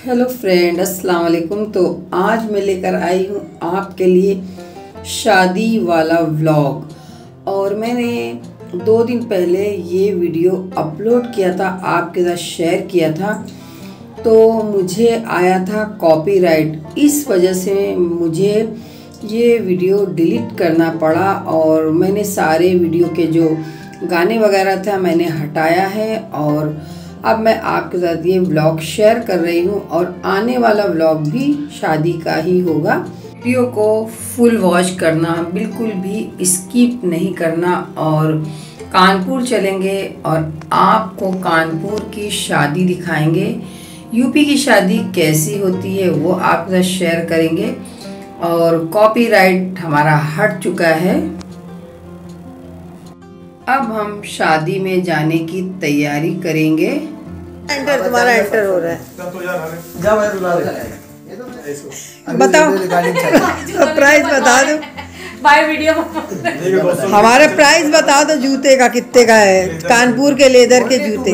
Hello friend, अस्सलाम वालेकुम। तो आज मैं लेकर आई हूँ आपके लिए शादी वाला व्लॉग। और मैंने 2 दिन पहले ये वीडियो अपलोड किया था, आपके साथ शेयर किया था। तो मुझे आया था कॉपीराइट, इस वजह से मुझे ये वीडियो डिलीट करना पड़ा। और मैंने सारे वीडियो के जो गाने वगैरह था मैंने हटाया है। और अब मैं आपके साथ ये व्लॉग शेयर कर रही हूँ और आने वाला व्लॉग भी शादी का ही होगा। वीडियो को फुल वॉच करना, बिल्कुल भी स्किप नहीं करना। और कानपुर चलेंगे और आपको कानपुर की शादी दिखाएंगे। यूपी की शादी कैसी होती है वो आपके साथ शेयर करेंगे। और कॉपीराइट हमारा हट चुका है। अब हम शादी में जाने की तैयारी करेंगे। एंटर तुम्हारा एंटर हो रहा है। बताओ प्राइस बता दो। बाय वीडियो हमारा प्राइस बता दो जूते का, कितने का है? कानपुर के लेदर के जूते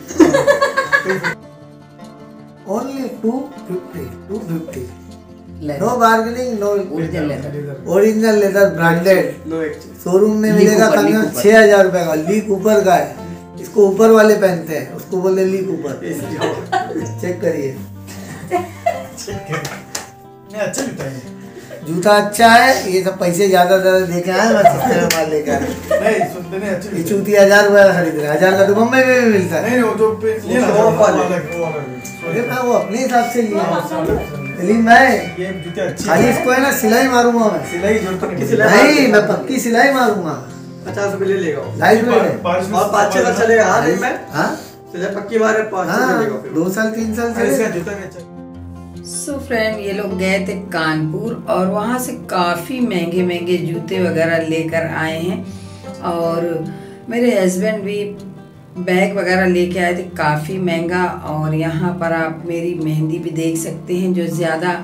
only 250 no bargaining, no original leather branded. Showroom में मिलेगा कम से कम 6000 रुपए का। लीक ऊपर का है, इसको ऊपर वाले पहनते हैं, उसको बोलते लीक ऊपर। चेक करिए, अच्छा जूता है। जूता अच्छा है। ये सब पैसे ज्यादा देके आए, मैं सस्ते में माल लेकर नहीं सुनते नहीं अच्छे। ये चूती 1000 रुपए का खरीद रहे हैं। 1000 का तो मुंबई में भी मिलता है। नहीं वो जो पे ये ना वो अपने हिसाब से लिया। लेकिन मैं ये जूते अच्छे खाली इसको है ना सिलाई मारूंगा मैं। सिलाई जरूरत नहीं, मैं पक्की सिलाई मारूंगा। 50 रुपए ले लेगा लाइट में और 5-6 साल चलेगा। हाँ दिन में हाँ सिलाई पक्की मारे 5-6 लेगा फिर 2 साल 3 साल इसका चलेगा। जूता में अच्छा। सो फ्रेंड, ये लोग गए थे कानपुर और वहाँ से काफ़ी महंगे महंगे जूते वगैरह लेकर आए हैं। और मेरे हस्बैंड भी बैग वगैरह लेके आए थे, काफ़ी महंगा। और यहाँ पर आप मेरी मेहंदी भी देख सकते हैं, जो ज़्यादा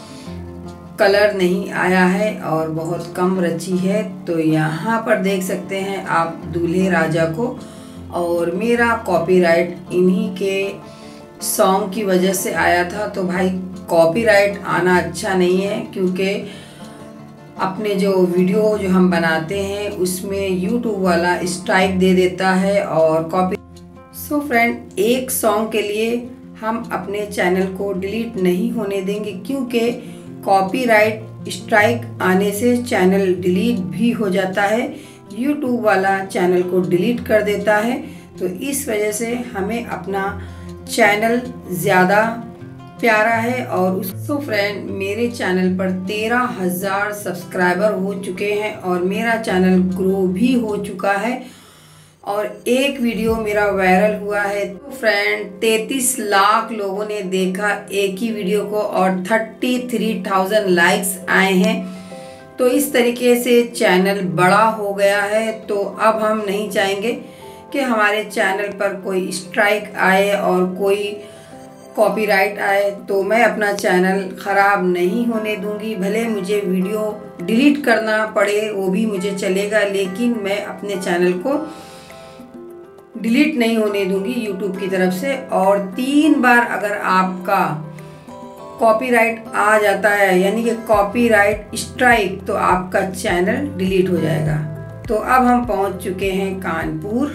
कलर नहीं आया है और बहुत कम रची है। तो यहाँ पर देख सकते हैं आप दूल्हे राजा को। और मेरा कॉपीराइट इन्हीं के सॉन्ग की वजह से आया था। तो भाई कॉपीराइट आना अच्छा नहीं है, क्योंकि अपने जो वीडियो जो हम बनाते हैं उसमें यूट्यूब वाला स्ट्राइक दे देता है और कॉपी। सो फ्रेंड, एक सॉन्ग के लिए हम अपने चैनल को डिलीट नहीं होने देंगे, क्योंकि कॉपीराइट स्ट्राइक आने से चैनल डिलीट भी हो जाता है। यूट्यूब वाला चैनल को डिलीट कर देता है। तो इस वजह से हमें अपना चैनल ज़्यादा प्यारा है। और उसको फ्रेंड, मेरे चैनल पर 13,000 सब्सक्राइबर हो चुके हैं और मेरा चैनल ग्रो भी हो चुका है। और एक वीडियो मेरा वायरल हुआ है। तो फ्रेंड, 33 लाख लोगों ने देखा एक ही वीडियो को और 33,000 लाइक्स आए हैं। तो इस तरीके से चैनल बड़ा हो गया है। तो अब हम नहीं चाहेंगे कि हमारे चैनल पर कोई स्ट्राइक आए और कोई कॉपीराइट आए। तो मैं अपना चैनल ख़राब नहीं होने दूंगी। भले मुझे वीडियो डिलीट करना पड़े वो भी मुझे चलेगा, लेकिन मैं अपने चैनल को डिलीट नहीं होने दूंगी यूट्यूब की तरफ से। और 3 बार अगर आपका कॉपीराइट आ जाता है, यानी कि कॉपीराइट स्ट्राइक, तो आपका चैनल डिलीट हो जाएगा। तो अब हम पहुंच चुके हैं कानपुर।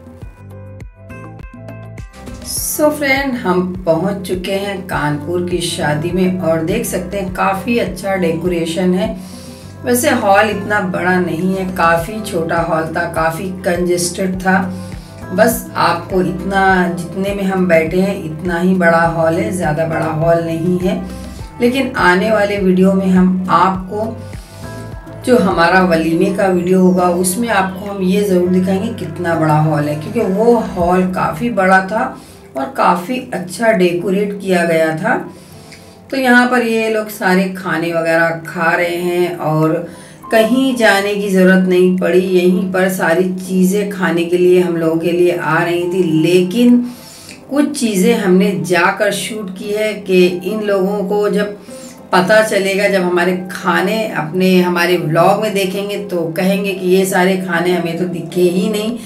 सो फ्रेंड, हम पहुंच चुके हैं कानपुर की शादी में और देख सकते हैं काफ़ी अच्छा डेकोरेशन है। वैसे हॉल इतना बड़ा नहीं है, काफ़ी छोटा हॉल था, काफ़ी कंजेस्टेड था। बस आपको इतना, जितने में हम बैठे हैं इतना ही बड़ा हॉल है, ज़्यादा बड़ा हॉल नहीं है। लेकिन आने वाले वीडियो में हम आपको जो हमारा वलीमे का वीडियो होगा उसमें आपको हम ये ज़रूर दिखाएंगे कितना बड़ा हॉल है, क्योंकि वो हॉल काफ़ी बड़ा था और काफ़ी अच्छा डेकोरेट किया गया था। तो यहाँ पर ये लोग सारे खाने वगैरह खा रहे हैं और कहीं जाने की ज़रूरत नहीं पड़ी। यहीं पर सारी चीज़ें खाने के लिए हम लोगों के लिए आ रही थी। लेकिन कुछ चीज़ें हमने जाकर शूट की है कि इन लोगों को जब पता चलेगा, जब हमारे खाने अपने हमारे व्लॉग में देखेंगे तो कहेंगे कि ये सारे खाने हमें तो दिखे ही नहीं,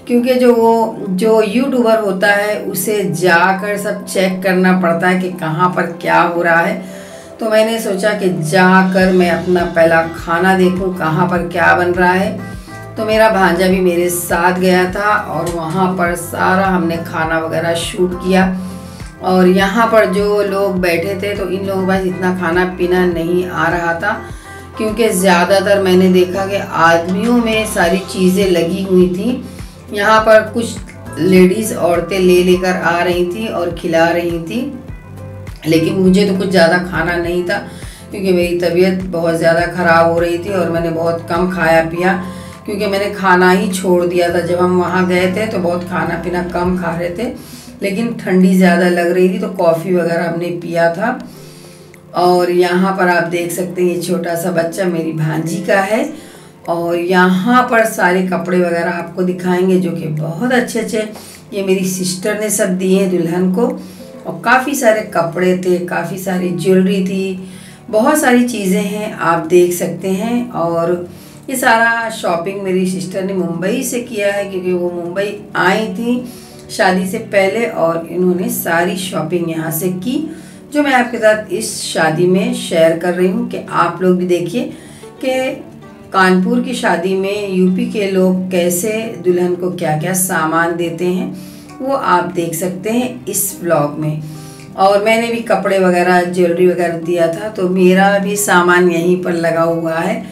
क्योंकि जो यूट्यूबर होता है उसे जाकर सब चेक करना पड़ता है कि कहाँ पर क्या हो रहा है। तो मैंने सोचा कि जाकर मैं अपना पहला खाना देखूं कहाँ पर क्या बन रहा है। तो मेरा भांजा भी मेरे साथ गया था और वहाँ पर सारा हमने खाना वगैरह शूट किया। और यहाँ पर जो लोग बैठे थे तो इन लोगों के पास इतना खाना पीना नहीं आ रहा था, क्योंकि ज़्यादातर मैंने देखा कि आदमियों में सारी चीज़ें लगी हुई थी। यहाँ पर कुछ लेडीज़ औरतें लेकर आ रही थी और खिला रही थी, लेकिन मुझे तो कुछ ज़्यादा खाना नहीं था क्योंकि मेरी तबीयत बहुत ज़्यादा ख़राब हो रही थी और मैंने बहुत कम खाया पिया, क्योंकि मैंने खाना ही छोड़ दिया था। जब हम वहाँ गए थे तो बहुत खाना पीना कम खा रहे थे, लेकिन ठंडी ज़्यादा लग रही थी तो कॉफ़ी वगैरह हमने पिया था। और यहाँ पर आप देख सकते हैं ये छोटा सा बच्चा मेरी भांजी का है। और यहाँ पर सारे कपड़े वगैरह आपको दिखाएंगे जो कि बहुत अच्छे अच्छे ये मेरी सिस्टर ने सब दिए हैं दुल्हन को। और काफ़ी सारे कपड़े थे, काफ़ी सारी ज्वेलरी थी, बहुत सारी चीज़ें हैं आप देख सकते हैं। और ये सारा शॉपिंग मेरी सिस्टर ने मुंबई से किया है, क्योंकि वो मुंबई आई थी शादी से पहले और इन्होंने सारी शॉपिंग यहाँ से की, जो मैं आपके साथ इस शादी में शेयर कर रही हूँ कि आप लोग भी देखिए कि कानपुर की शादी में यूपी के लोग कैसे दुल्हन को क्या क्या सामान देते हैं, वो आप देख सकते हैं इस व्लॉग में। और मैंने भी कपड़े वगैरह ज्वेलरी वगैरह दिया था, तो मेरा भी सामान यहीं पर लगा हुआ है।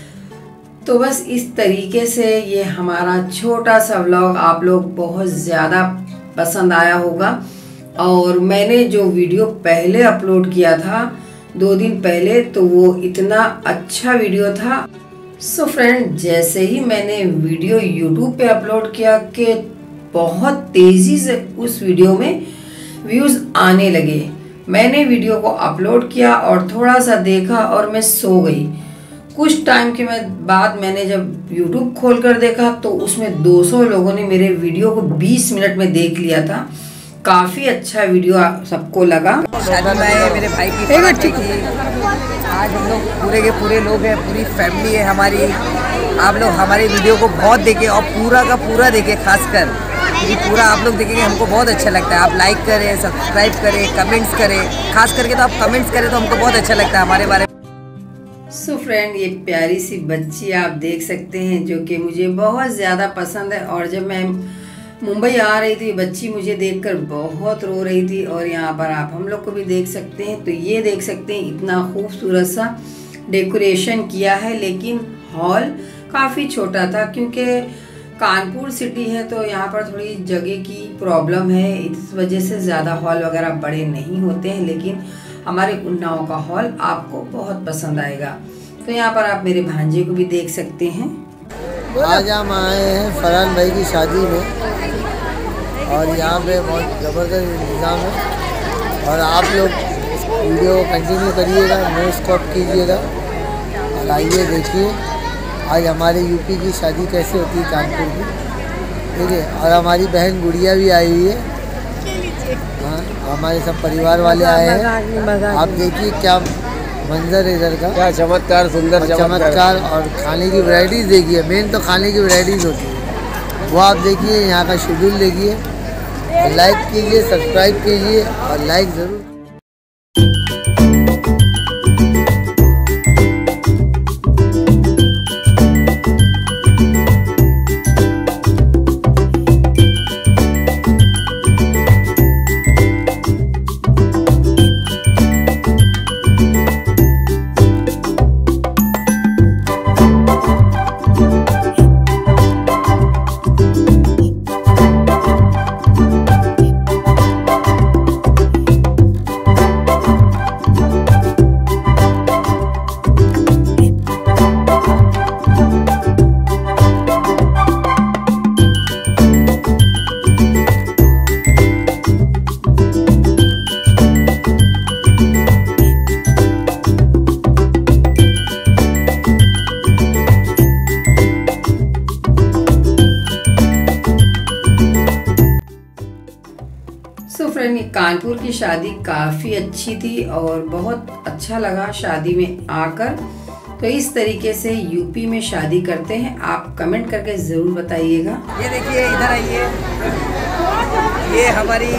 तो बस इस तरीके से ये हमारा छोटा सा व्लॉग आप लोग बहुत ज़्यादा पसंद आया होगा। और मैंने जो वीडियो पहले अपलोड किया था 2 दिन पहले, तो वो इतना अच्छा वीडियो था। सो फ्रेंड, जैसे ही मैंने वीडियो यूट्यूब पे अपलोड किया कि बहुत तेज़ी से उस वीडियो में व्यूज़ आने लगे। मैंने वीडियो को अपलोड किया और थोड़ा सा देखा और मैं सो गई। कुछ टाइम के बाद मैंने जब YouTube खोल कर देखा तो उसमें 200 लोगों ने मेरे वीडियो को 20 मिनट में देख लिया था। काफ़ी अच्छा वीडियो सबको लगा। शादी में मेरे भाई की पार्टी थी। आज हम लोग पूरे के पूरे लोग हैं, पूरी फैमिली है हमारी। आप लोग हमारे वीडियो को बहुत देखें और पूरा का पूरा देखें, खासकर ये पूरा आप लोग देखेंगे, हमको बहुत अच्छा लगता है। आप लाइक करें, सब्सक्राइब करें, कमेंट्स करें, खास करके तो आप कमेंट्स करें तो हमको बहुत अच्छा लगता है हमारे बारे में। सो फ्रेंड, ये प्यारी सी बच्ची आप देख सकते हैं जो कि मुझे बहुत ज़्यादा पसंद है। और जब मैं मुंबई आ रही थी बच्ची मुझे देखकर बहुत रो रही थी। और यहाँ पर आप हम लोग को भी देख सकते हैं। तो ये देख सकते हैं इतना खूबसूरत सा डेकोरेशन किया है, लेकिन हॉल काफ़ी छोटा था क्योंकि कानपुर सिटी है तो यहाँ पर थोड़ी जगह की प्रॉब्लम है, इस वजह से ज़्यादा हॉल वगैरह बड़े नहीं होते हैं। लेकिन हमारे उन्नाव का हॉल आपको बहुत पसंद आएगा। तो यहाँ पर आप मेरे भांजे को भी देख सकते हैं। आज हम आए हैं फरहान भाई की शादी में और यहाँ पे बहुत ज़बरदस्त इंतज़ाम है। और आप लोग इस वीडियो को कंटिन्यू करिएगा, नो स्टॉप कीजिएगा और आइए देखिए आज हमारे यूपी की शादी कैसे होती है कानपुर की, ठीक है। और हमारी बहन गुड़िया भी आई हुई है। हाँ, हमारे सब परिवार वाले आए हैं। आप देखिए क्या मंजर है इधर का, क्या चमत्कार, सुंदर चमत्कार। और खाने की वैरायटीज़ देखिए, मेन तो खाने की वैरायटीज़ होती है वो आप देखिए। यहाँ का शेड्यूल देखिए, लाइक कीजिए, सब्सक्राइब कीजिए और लाइक ज़रूर। कानपुर की शादी काफ़ी अच्छी थी और बहुत अच्छा लगा शादी में आकर। तो इस तरीके से यूपी में शादी करते हैं। आप कमेंट करके ज़रूर बताइएगा। ये देखिए, इधर आइए, ये हमारी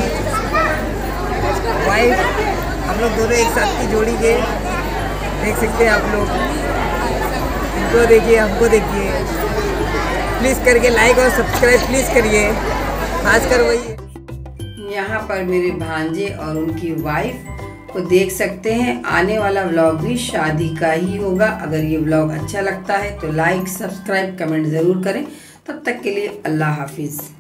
वाइफ, हम लोग दोनों एक साथ की जोड़ी के, देख सकते हैं आप लोग। इनको देखिए, हमको देखिए। प्लीज़ करके लाइक और सब्सक्राइब प्लीज़ करिए, खासकर वही। यहाँ पर मेरे भांजे और उनकी वाइफ को देख सकते हैं। आने वाला व्लॉग भी शादी का ही होगा। अगर ये व्लॉग अच्छा लगता है तो लाइक, सब्सक्राइब, कमेंट ज़रूर करें। तब तक के लिए अल्लाह हाफिज़।